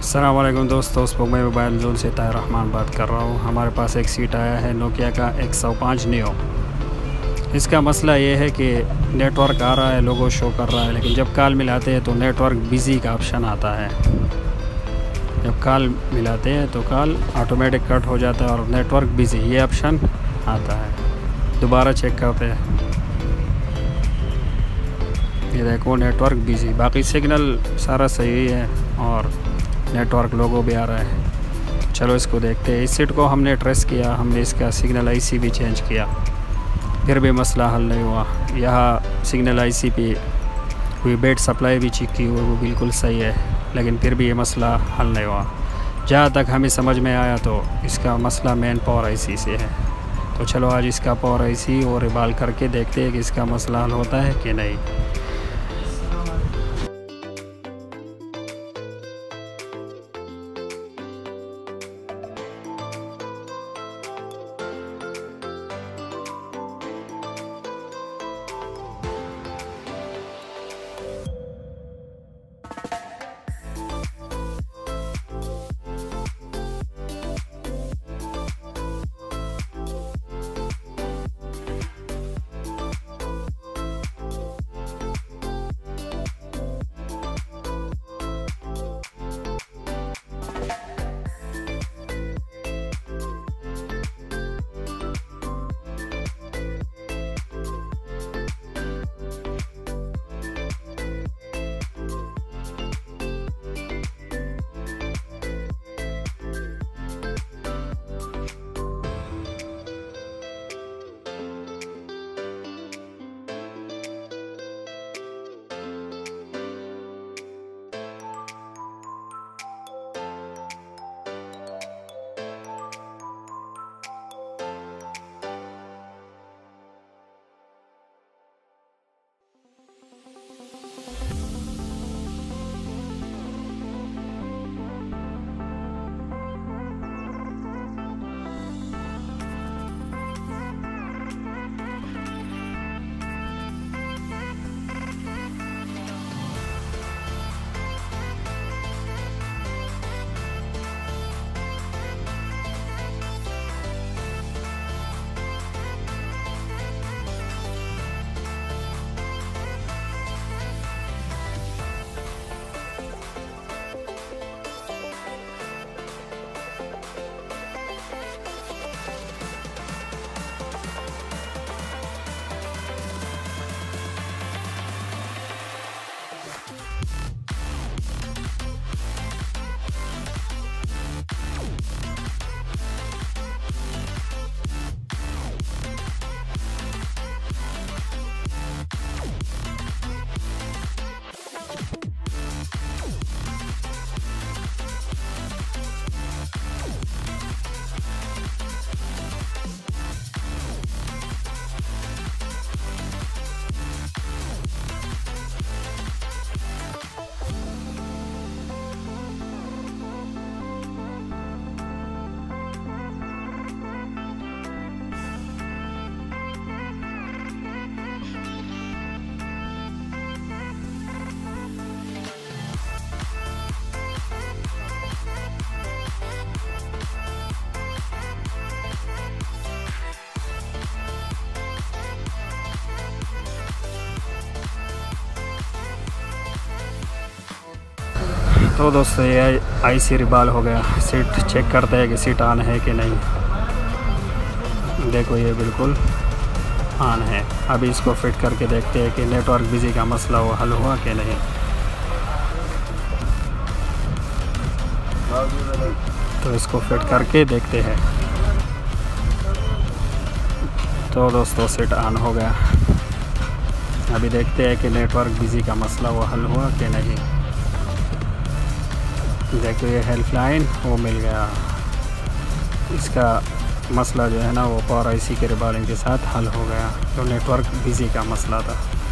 अस्सलाम वालेकुम दोस्तों, मैं मोबाइल जोन से ताहिर रहमान बात कर रहा हूँ। हमारे पास एक सीट आया है नोकिया का 105 नियो। इसका मसला ये है कि नेटवर्क आ रहा है, लोगो शो कर रहा है, लेकिन जब कॉल मिलाते हैं तो नेटवर्क बिज़ी का ऑप्शन आता है। जब कॉल मिलाते हैं तो कॉल ऑटोमेटिक कट हो जाता है और नेटवर्क बिज़ी ये ऑप्शन आता है। दोबारा चेक करते हैं, ये देखो नेटवर्क बिज़ी, बाकी सिग्नल सारा सही है और नेटवर्क लोगो भी आ रहा है। चलो इसको देखते हैं। इस सीट को हमने ट्रेस किया, हमने इसका सिग्नल आईसी भी चेंज किया, फिर भी मसला हल नहीं हुआ। यहाँ सिग्नल आईसी पे हुई बेड सप्लाई भी चेक की, वो बिल्कुल सही है, लेकिन फिर भी ये मसला हल नहीं हुआ। जहाँ तक हमें समझ में आया तो इसका मसला मेन पावर आईसी से है। तो चलो आज इसका पावर आईसी और रिबाल करके देखते हैं कि इसका मसला हल होता है कि नहीं। तो दोस्तों ये आईसी रिबाल हो गया। सीट चेक करते हैं कि सीट ऑन है कि नहीं। देखो ये बिल्कुल ऑन है। अभी इसको फिट करके देखते हैं कि नेटवर्क बिजी का मसला वो हल हुआ कि नहीं। तो इसको फिट करके देखते हैं। तो दोस्तों सीट ऑन हो गया। अभी देखते हैं कि नेटवर्क बिजी का मसला वो हल हुआ कि नहीं। देखो ये हेल्पलाइन वो मिल गया। इसका मसला जो है ना वो पावर आईसी के रिबालिंग के साथ हल हो गया, जो नेटवर्क बिजी का मसला था।